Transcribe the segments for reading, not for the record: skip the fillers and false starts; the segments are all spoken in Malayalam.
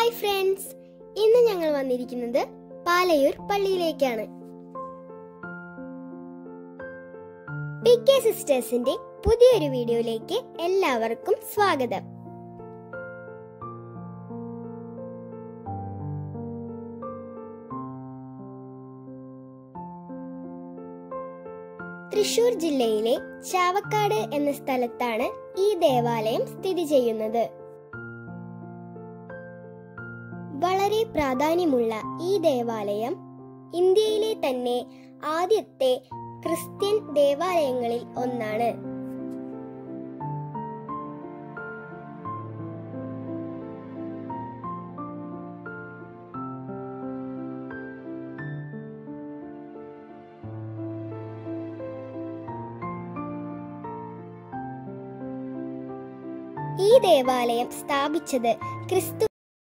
ഹായ് ഫ്രണ്ട്സ്, ഇന്ന് ഞങ്ങൾ വന്നിരിക്കുന്നത് പാലയൂർ പള്ളിയിലേക്കാണ്. PK സിസ്റ്റേഴ്സിന്റെ പുതിയൊരു വീഡിയോയിലേക്ക് എല്ലാവർക്കും സ്വാഗതം. തൃശൂർ ജില്ലയിലെ ചാവക്കാട് എന്ന സ്ഥലത്താണ് ഈ ദേവാലയം സ്ഥിതി ചെയ്യുന്നത്. വളരെ പ്രാധാന്യമുള്ള ഈ ദേവാലയം ഇന്ത്യയിലെ തന്നെ ആദ്യത്തെ ക്രിസ്ത്യൻ ദേവാലയങ്ങളിൽ ഒന്നാണ്. ഈ ദേവാലയം സ്ഥാപിച്ചത് ക്രിസ്തു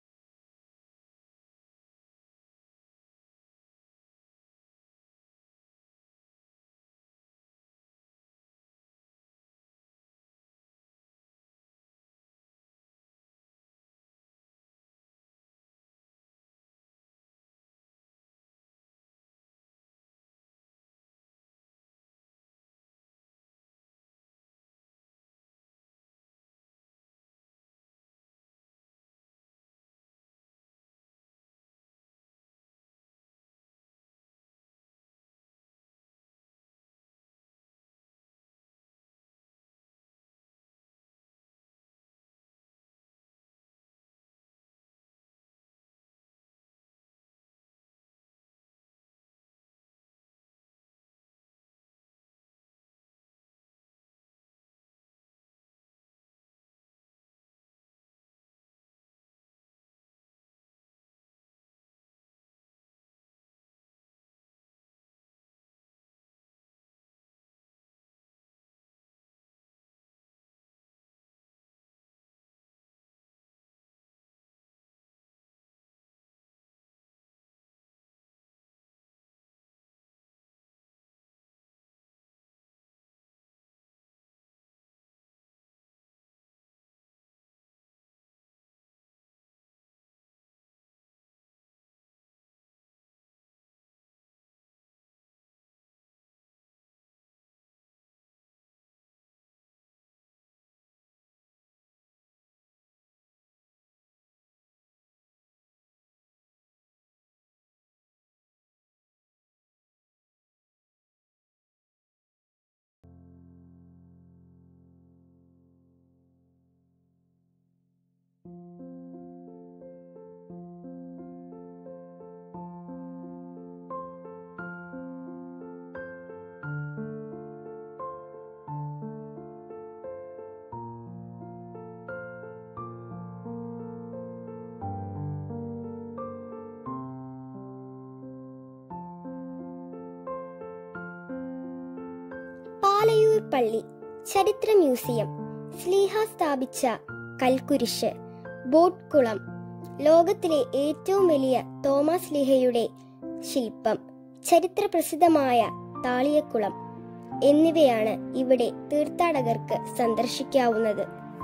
പാലയൂർ പള്ളി, ചരിത്ര മ്യൂസിയം, സ്ലീഹ സ്ഥാപിച്ച കൽക്കുരിശ്, ബോട്ട് കുളം, ലോകത്തിലെ ഏറ്റവും വലിയ തോമസ് സ്ലീഹയുടെ ശില്പം, ചരിത്ര പ്രസിദ്ധമായ താളിയക്കുളം എന്നിവയാണ് ഇവിടെ തീർത്ഥാടകർക്ക് സന്ദർശിക്കാവുന്നത്.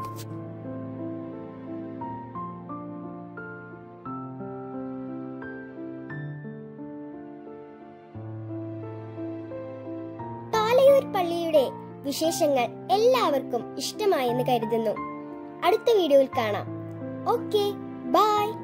പാലയൂർ പള്ളിയുടെ വിശേഷങ്ങൾ എല്ലാവർക്കും ഇഷ്ടമായെന്ന് കരുതുന്നു. അടുത്ത വീഡിയോയിൽ കാണാം. Okay, by.